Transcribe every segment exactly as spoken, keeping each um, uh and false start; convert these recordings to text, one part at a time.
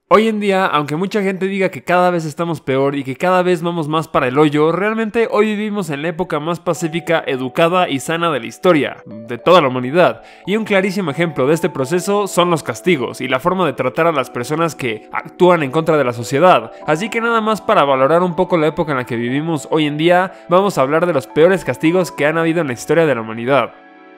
Hoy en día, aunque mucha gente diga que cada vez estamos peor y que cada vez vamos más para el hoyo, realmente hoy vivimos en la época más pacífica, educada y sana de la historia, de toda la humanidad. Y un clarísimo ejemplo de este proceso son los castigos y la forma de tratar a las personas que actúan en contra de la sociedad. Así que nada más para valorar un poco la época en la que vivimos hoy en día, vamos a hablar de los peores castigos que han habido en la historia de la humanidad.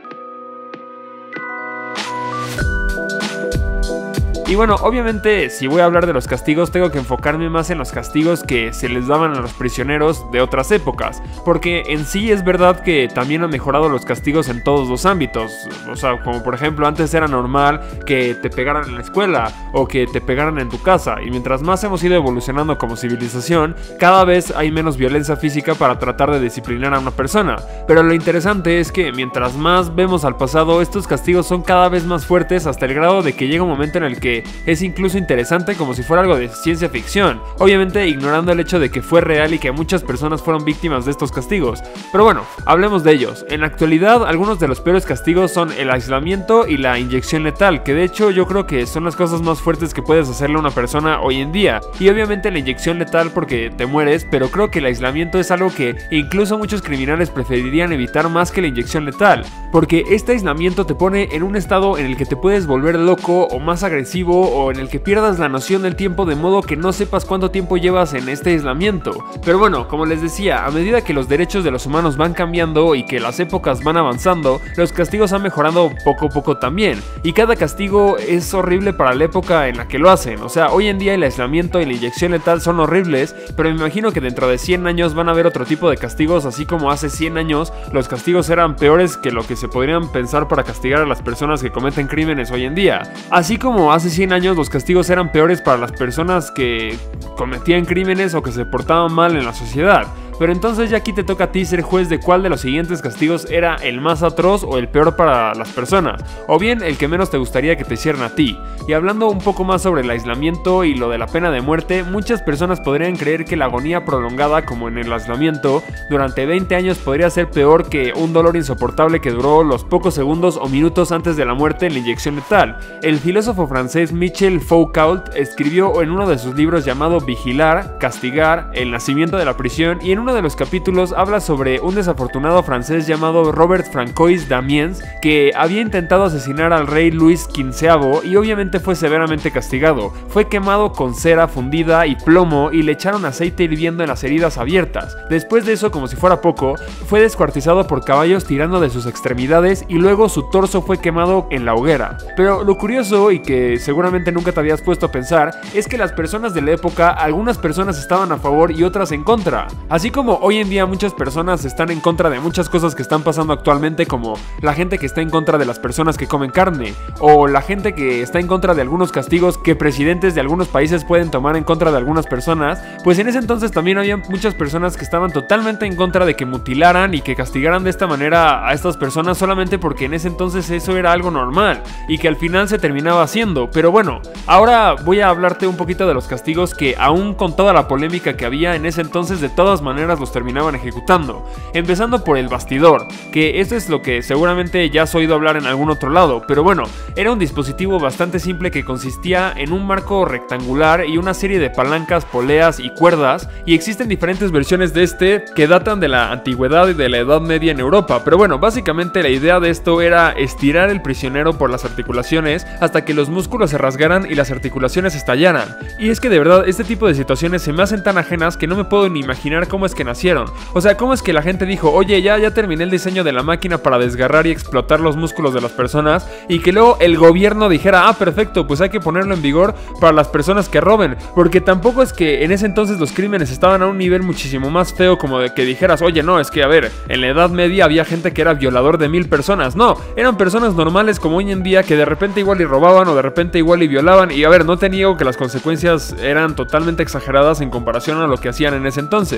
Y bueno, obviamente si voy a hablar de los castigos tengo que enfocarme más en los castigos que se les daban a los prisioneros de otras épocas, porque en sí es verdad que también han mejorado los castigos en todos los ámbitos. O sea, como por ejemplo antes era normal que te pegaran en la escuela o que te pegaran en tu casa, y mientras más hemos ido evolucionando como civilización, cada vez hay menos violencia física para tratar de disciplinar a una persona. Pero lo interesante es que mientras más vemos al pasado, estos castigos son cada vez más fuertes hasta el grado de que llega un momento en el que es incluso interesante, como si fuera algo de ciencia ficción, obviamente ignorando el hecho de que fue real y que muchas personas fueron víctimas de estos castigos. Pero bueno, hablemos de ellos. En la actualidad, algunos de los peores castigos son el aislamiento y la inyección letal, que de hecho yo creo que son las cosas más fuertes que puedes hacerle a una persona hoy en día. Y obviamente la inyección letal porque te mueres, pero creo que el aislamiento es algo que incluso muchos criminales preferirían evitar más que la inyección letal, porque este aislamiento te pone en un estado en el que te puedes volver loco o más agresivo, o en el que pierdas la noción del tiempo de modo que no sepas cuánto tiempo llevas en este aislamiento. Pero bueno, como les decía, a medida que los derechos de los humanos van cambiando y que las épocas van avanzando, los castigos han mejorado poco a poco también, y cada castigo es horrible para la época en la que lo hacen. O sea, hoy en día el aislamiento y la inyección letal son horribles, pero me imagino que dentro de cien años van a haber otro tipo de castigos, así como hace cien años los castigos eran peores que lo que se podrían pensar para castigar a las personas que cometen crímenes hoy en día. Así como hace cien años los castigos eran peores para las personas que cometían crímenes o que se portaban mal en la sociedad. Pero entonces ya aquí te toca a ti ser juez de cuál de los siguientes castigos era el más atroz o el peor para las personas, o bien el que menos te gustaría que te hicieran a ti. Y hablando un poco más sobre el aislamiento y lo de la pena de muerte, muchas personas podrían creer que la agonía prolongada, como en el aislamiento, durante veinte años podría ser peor que un dolor insoportable que duró los pocos segundos o minutos antes de la muerte en la inyección letal. El filósofo francés Michel Foucault escribió en uno de sus libros llamado Vigilar, Castigar, El nacimiento de la prisión, y en uno de los capítulos habla sobre un desafortunado francés llamado Robert Francois Damiens, que había intentado asesinar al rey Luis quinceavo y obviamente fue severamente castigado. Fue quemado con cera fundida y plomo y le echaron aceite hirviendo en las heridas abiertas. Después de eso, como si fuera poco, fue descuartizado por caballos tirando de sus extremidades y luego su torso fue quemado en la hoguera. Pero lo curioso, y que seguramente nunca te habías puesto a pensar, es que las personas de la época, algunas personas estaban a favor y otras en contra. Así como Como hoy en día muchas personas están en contra de muchas cosas que están pasando actualmente, como la gente que está en contra de las personas que comen carne, o la gente que está en contra de algunos castigos que presidentes de algunos países pueden tomar en contra de algunas personas, pues en ese entonces también había muchas personas que estaban totalmente en contra de que mutilaran y que castigaran de esta manera a estas personas solamente porque en ese entonces eso era algo normal y que al final se terminaba haciendo. Pero bueno, ahora voy a hablarte un poquito de los castigos que, aún con toda la polémica que había en ese entonces, de todas maneras los terminaban ejecutando, empezando por el bastidor, que esto es lo que seguramente ya has oído hablar en algún otro lado, pero bueno, era un dispositivo bastante simple que consistía en un marco rectangular y una serie de palancas, poleas y cuerdas, y existen diferentes versiones de este que datan de la antigüedad y de la Edad Media en Europa. Pero bueno, básicamente la idea de esto era estirar el prisionero por las articulaciones hasta que los músculos se rasgaran y las articulaciones estallaran. Y es que de verdad este tipo de situaciones se me hacen tan ajenas que no me puedo ni imaginar cómo es que nacieron. O sea, ¿cómo es que la gente dijo, oye, ya, ya terminé el diseño de la máquina para desgarrar y explotar los músculos de las personas, y que luego el gobierno dijera, ah, perfecto, pues hay que ponerlo en vigor para las personas que roben? Porque tampoco es que en ese entonces los crímenes estaban a un nivel muchísimo más feo como de que dijeras, oye, no, es que a ver, en la Edad Media había gente que era violador de mil personas. No, eran personas normales como hoy en día que de repente igual y robaban o de repente igual y violaban, y a ver, no te niego que las consecuencias eran totalmente exageradas en comparación a lo que hacían en ese entonces. Yo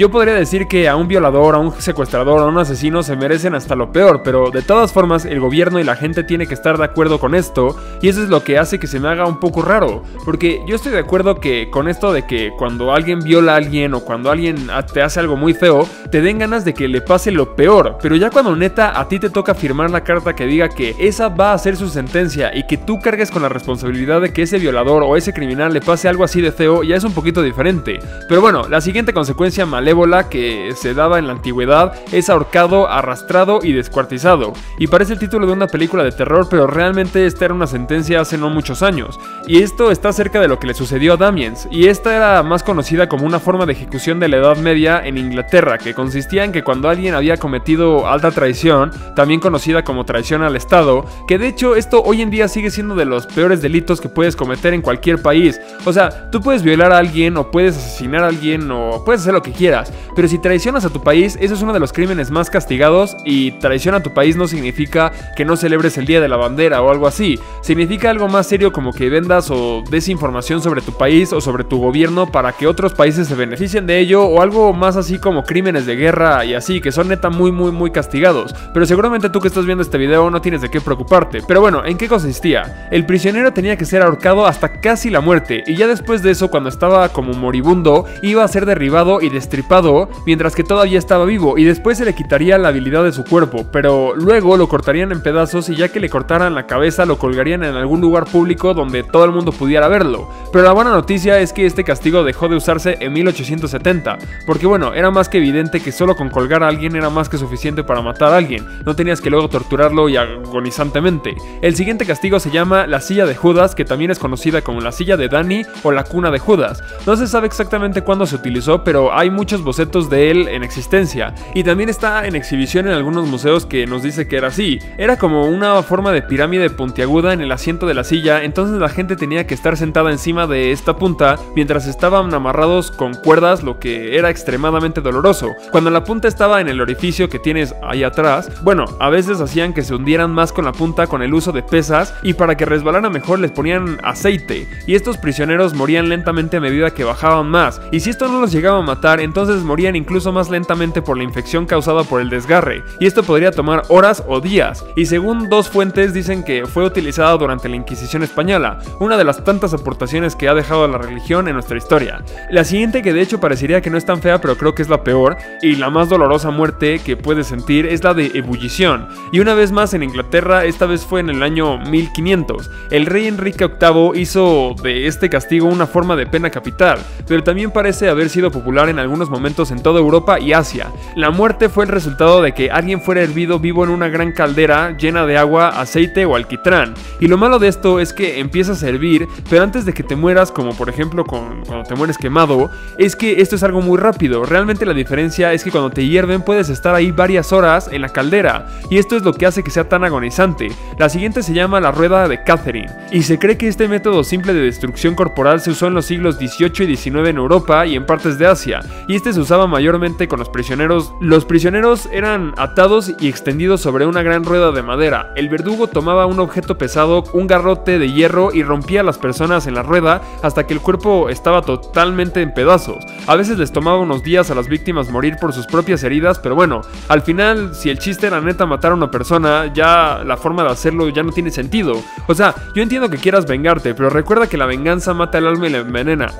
yo podría decir que a un violador, a un secuestrador, a un asesino se merecen hasta lo peor, pero de todas formas el gobierno y la gente tiene que estar de acuerdo con esto, y eso es lo que hace que se me haga un poco raro, porque yo estoy de acuerdo que con esto de que cuando alguien viola a alguien o cuando alguien te hace algo muy feo, te den ganas de que le pase lo peor, pero ya cuando neta a ti te toca firmar la carta que diga que esa va a ser su sentencia y que tú cargues con la responsabilidad de que ese violador o ese criminal le pase algo así de feo, ya es un poquito diferente. Pero bueno, la siguiente consecuencia malévola que se daba en la antigüedad es ahorcado, arrastrado y descuartizado, y parece el título de una película de terror, pero realmente esta era una sentencia hace no muchos años, y esto está cerca de lo que le sucedió a Damiens, y esta era más conocida como una forma de ejecución de la Edad Media en Inglaterra, que consistía en que cuando alguien había cometido alta traición, también conocida como traición al Estado, que de hecho esto hoy en día sigue siendo de los peores delitos que puedes cometer en cualquier país. O sea, tú puedes violar a alguien o puedes asesinar a alguien o puedes hacer lo que quieras, pero si traicionas a tu país, eso es uno de los crímenes más castigados, y traición a tu país no significa que no celebres el Día de la Bandera o algo así, significa algo más serio como que vendas o des información sobre tu país o sobre tu gobierno para que otros países se beneficien de ello, o algo más así como crímenes de guerra y así, que son neta muy muy muy castigados. Pero seguramente tú que estás viendo este video no tienes de qué preocuparte. Pero bueno, ¿en qué consistía? El prisionero tenía que ser ahorcado hasta casi la muerte, y ya después de eso, cuando estaba como moribundo, iba a ser derribado y destripado mientras que todavía estaba vivo, y después se le quitaría la habilidad de su cuerpo, pero luego lo cortarían en pedazos, y ya que le cortaran la cabeza lo colgarían en algún lugar público donde todo el mundo pudiera verlo. Pero la buena noticia es que este castigo dejó de usarse en mil ochocientos setenta, porque bueno, era más que evidente que solo con colgar a alguien era más que suficiente para matar a alguien, no tenías que luego torturarlo y agonizantemente. El siguiente castigo se llama la silla de Judas, que también es conocida como la silla de Dani o la cuna de Judas. No se sabe exactamente cuándo se utilizó, pero hay muchos bocetos de él en existencia, y también está en exhibición en algunos museos que nos dice que era así. Era como una forma de pirámide puntiaguda en el asiento de la silla, entonces la gente tenía que estar sentada encima de esta punta mientras estaban amarrados con cuerdas, lo que era extremadamente doloroso. Cuando la punta estaba en el orificio que tienes ahí atrás, bueno, a veces hacían que se hundieran más con la punta con el uso de pesas, y para que resbalara mejor les ponían aceite, y estos prisioneros morían lentamente a medida que bajaban más, y si esto no los llegaba a matar, entonces morían incluso más lentamente por la infección causada por el desgarre, y esto podría tomar horas o días, y según dos fuentes dicen que fue utilizada durante la Inquisición española, una de las tantas aportaciones que ha dejado la religión en nuestra historia. La siguiente, que de hecho parecería que no es tan fea, pero creo que es la peor y la más dolorosa muerte que puedes sentir, es la de ebullición, y una vez más en Inglaterra, esta vez fue en el año mil quinientos. El rey Enrique octavo hizo de este castigo una forma de pena capital, pero también parece haber sido popular en algunos momentos en toda Europa y Asia. La muerte fue el resultado de que alguien fuera hervido vivo en una gran caldera llena de agua, aceite o alquitrán, y lo malo de esto es que empiezas a hervir, pero antes de que te mueras, como por ejemplo con, cuando te mueres quemado, es que esto es algo muy rápido. Realmente la diferencia es que cuando te hierven puedes estar ahí varias horas en la caldera, y esto es lo que hace que sea tan agonizante. La siguiente se llama la rueda de Catherine, y se cree que este método simple de destrucción corporal se usó en los siglos dieciocho y diecinueve en Europa y en partes de Asia, y este se usaba mayormente con los prisioneros. Los prisioneros eran atados y extendidos sobre una gran rueda de madera. El verdugo tomaba un objeto pesado, un garrote de hierro, y rompía a las personas en la rueda hasta que el cuerpo estaba totalmente en pedazos. A veces les tomaba unos días a las víctimas morir por sus propias heridas, pero bueno, al final, si el chiste era neta matar a una persona, ya la forma de hacerlo ya no tiene sentido. O sea, yo entiendo que quieras vengarte, pero recuerda que la venganza mata el alma y la envenena.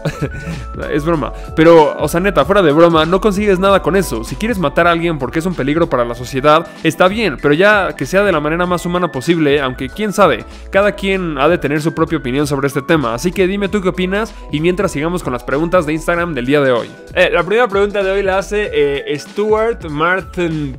Es broma. Pero, o sea, neta, fuera de broma, no consigues nada con eso. Si quieres matar a alguien porque es un peligro para la sociedad, está bien, pero ya que sea de la manera más humana posible, aunque quién sabe, cada quien ha de tener su propia opinión sobre este tema. Así que dime tú qué opinas, y mientras sigamos con las preguntas de Instagram del día de hoy. Eh, la primera pregunta de hoy la hace eh, Stuart Martin.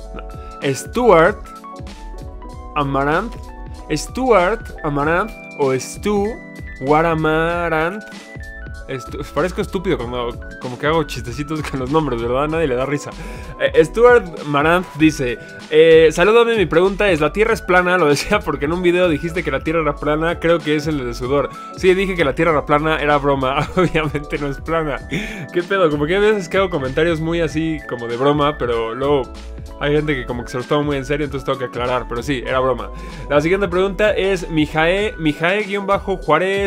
Stuart Amaranth. Stuart Amaranth o Stu Guaramarant. Estu Parezco estúpido cuando como que hago chistecitos con los nombres, ¿verdad? Nadie le da risa. eh, Stuart Maranth dice eh, salúdame, mi pregunta es, ¿la Tierra es plana? Lo decía porque en un video dijiste que la Tierra era plana. Creo que es el de sudor. Sí, dije que la Tierra era plana, era broma. Obviamente no es plana. ¿Qué pedo? Como que a veces que hago comentarios muy así como de broma, pero luego hay gente que como que se los toma muy en serio, entonces tengo que aclarar. Pero sí, era broma. La siguiente pregunta es Mijae Mijae-Juárez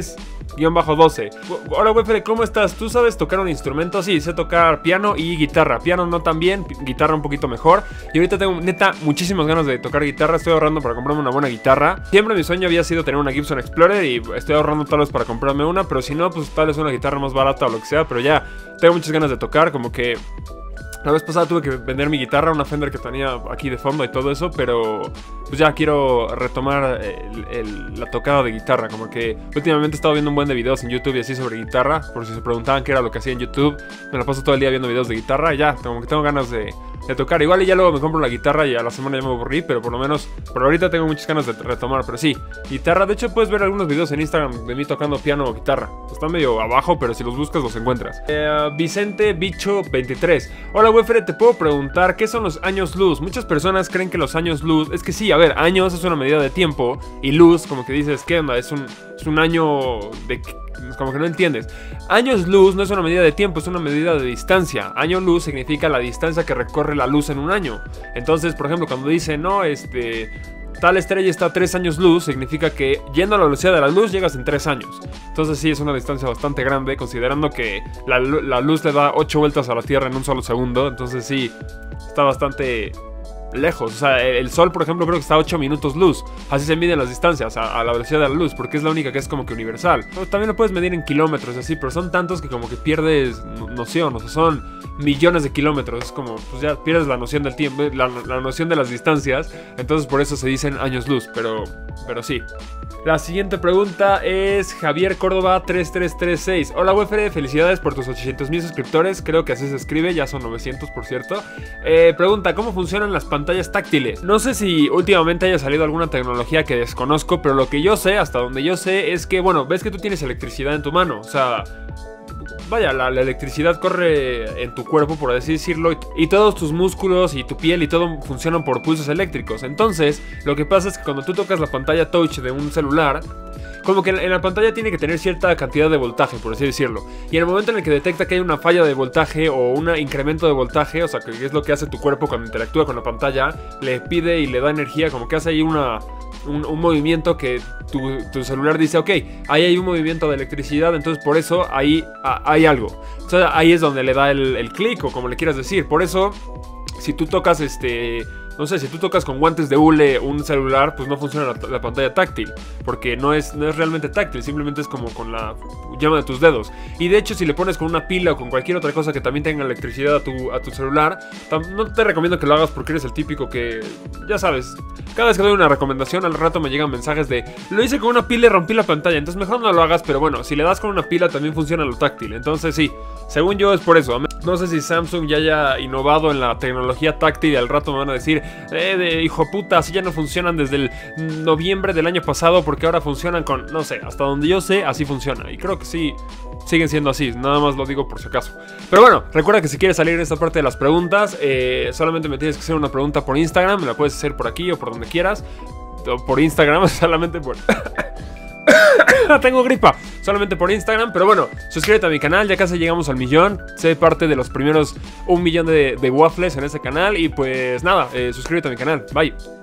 guión bajo doce. Hola Wefere, ¿cómo estás? ¿Tú sabes tocar un instrumento? Sí, sé tocar piano y guitarra. Piano no tan bien, guitarra un poquito mejor. Y ahorita tengo neta muchísimas ganas de tocar guitarra. Estoy ahorrando para comprarme una buena guitarra. Siempre mi sueño había sido tener una Gibson Explorer y estoy ahorrando tal vez para comprarme una, pero si no, pues tal vez una guitarra más barata o lo que sea. Pero ya tengo muchas ganas de tocar, como que la vez pasada tuve que vender mi guitarra, una Fender que tenía aquí de fondo y todo eso, pero pues ya quiero retomar el, el, la tocada de guitarra. Como que últimamente he estado viendo un buen de videos en YouTube y así sobre guitarra, por si se preguntaban qué era lo que hacía en YouTube. Me la paso todo el día viendo videos de guitarra y ya, como que tengo ganas de, de tocar. Igual y ya luego me compro la guitarra y a la semana ya me aburrí, pero por lo menos por ahorita tengo muchas ganas de retomar. Pero sí, guitarra, de hecho puedes ver algunos videos en Instagram de mí tocando piano o guitarra. Están medio abajo, pero si los buscas los encuentras. eh, Vicente Bicho veintitrés. Hola Wefere, te puedo preguntar ¿qué son los años luz? Muchas personas creen que los años luz, es que sí, a ver, años es una medida de tiempo y luz, como que dices, ¿qué onda? Es un, es un año de... como que no entiendes. Años luz no es una medida de tiempo, es una medida de distancia. Año luz significa la distancia que recorre la luz en un año. Entonces, por ejemplo, cuando dicen, no, este... tal estrella está a tres años luz, significa que yendo a la velocidad de la luz llegas en tres años. Entonces sí, es una distancia bastante grande, considerando que la, la luz le da ocho vueltas a la Tierra en un solo segundo. Entonces sí, está bastante lejos. O sea, el Sol, por ejemplo, creo que está a ocho minutos luz. Así se miden las distancias, a, a la velocidad de la luz, porque es la única que es como que universal. También lo puedes medir en kilómetros y así, pero son tantos que como que pierdes noción. O sea, son millones de kilómetros. Es como, pues ya pierdes la noción del tiempo, la, la noción de las distancias. Entonces por eso se dicen años luz, pero, pero sí. La siguiente pregunta es Javier Córdoba tres tres tres seis. Hola Wefere, felicidades por tus ochocientos mil suscriptores. Creo que así se escribe, ya son novecientos por cierto. eh, Pregunta, ¿cómo funcionan las pantallas táctiles? No sé si últimamente haya salido alguna tecnología que desconozco, pero lo que yo sé, hasta donde yo sé, es que, bueno, ves que tú tienes electricidad en tu mano. O sea, vaya, la, la electricidad corre en tu cuerpo, por así decirlo, y, y todos tus músculos y tu piel y todo funcionan por pulsos eléctricos. Entonces, lo que pasa es que cuando tú tocas la pantalla touch de un celular, como que en la pantalla tiene que tener cierta cantidad de voltaje, por así decirlo. Y en el momento en el que detecta que hay una falla de voltaje o un incremento de voltaje, o sea, que es lo que hace tu cuerpo cuando interactúa con la pantalla, le pide y le da energía, como que hace ahí una... Un, un movimiento que tu, tu celular dice, ok, ahí hay un movimiento de electricidad, entonces por eso ahí a, hay algo. Entonces ahí es donde le da el, el clic o como le quieras decir. Por eso, si tú tocas este... no sé, si tú tocas con guantes de hule un celular, pues no funciona la, la pantalla táctil, porque no es, no es realmente táctil, simplemente es como con la llama de tus dedos. Y de hecho, si le pones con una pila o con cualquier otra cosa que también tenga electricidad a tu, a tu celular, no te recomiendo que lo hagas porque eres el típico que, ya sabes, cada vez que doy una recomendación al rato me llegan mensajes de lo hice con una pila y rompí la pantalla, entonces mejor no lo hagas. Pero bueno, si le das con una pila también funciona lo táctil. Entonces sí, según yo es por eso. No sé si Samsung ya haya innovado en la tecnología táctil y al rato me van a decir, eh, de hijo puta, así ya no funcionan desde el noviembre del año pasado porque ahora funcionan con, no sé, hasta donde yo sé, así funciona. Y creo que sí, siguen siendo así, nada más lo digo por si acaso. Pero bueno, recuerda que si quieres salir en esta parte de las preguntas, eh, solamente me tienes que hacer una pregunta por Instagram, me la puedes hacer por aquí o por donde quieras. O por Instagram, solamente por... Tengo gripa, solamente por Instagram. Pero bueno, suscríbete a mi canal, ya casi llegamos al millón. Sé parte de los primeros un millón de, de waffles en ese canal. Y pues nada, eh, suscríbete a mi canal, bye.